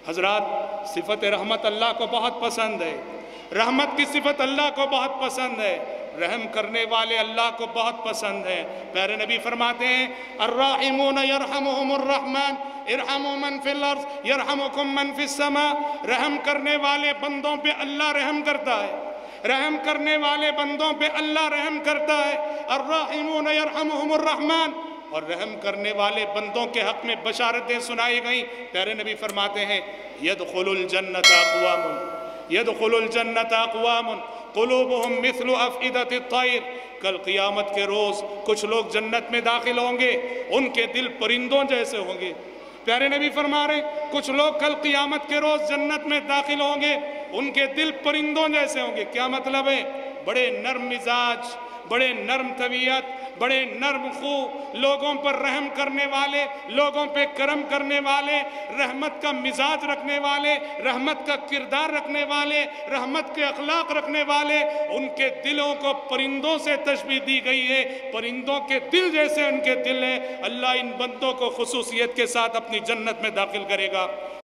حضرات صفت رحمت اللہ کو بہت پسند ہے، رحمت کی صفت اللہ کو بہت پسند ہے، رحم کرنے والے اللہ کو بہت پسند ہے۔ پیارے نبی فرماتے ہیں الراحمون یرحمہم الرحمن ارحموا من فی الارض یرحمکم من فی السماء۔ رحم کرنے والے بندوں پہ اللہ رحم کرتا ہے، رحم کرنے والے بندوں پہ اللہ رحم کرتا ہے۔ الراحمون یرحمہم الرحمن، اور رحم کرنے والے بندوں کے حق میں بشارتیں سنائی گئیں۔ پیارے نبی فرماتے ہیں يدخل الجنت اقوام يدخل الجنت اقوام قلوبهم مثل افئدۃ الطیر۔ کل قیامت کے روز کچھ لوگ جنت میں داخل ہوں گے، ان کے دل پرندوں جیسے ہوں گے۔ پیارے نبی فرما رہے ہیں کچھ لوگ کل قیامت کے روز جنت میں داخل ہوں گے، ان کے دل پرندوں جیسے ہوں گے۔ کیا مطلب ہے؟ بڑے نرم مزاج، بڑے نرم طبیعت، بڑے نرم خو، لوگوں پر رحم کرنے والے، لوگوں پہ کرم کرنے والے، رحمت کا مزاج رکھنے والے، رحمت کا کردار رکھنے والے، رحمت کے اخلاق رکھنے والے، ان کے دلوں کو پرندوں سے تشبیہ دی گئی ہے۔ پرندوں کے دل جیسے ان کے دل ہیں۔ اللہ ان بندوں کو خصوصیت کے ساتھ اپنی جنت میں داخل کرے گا۔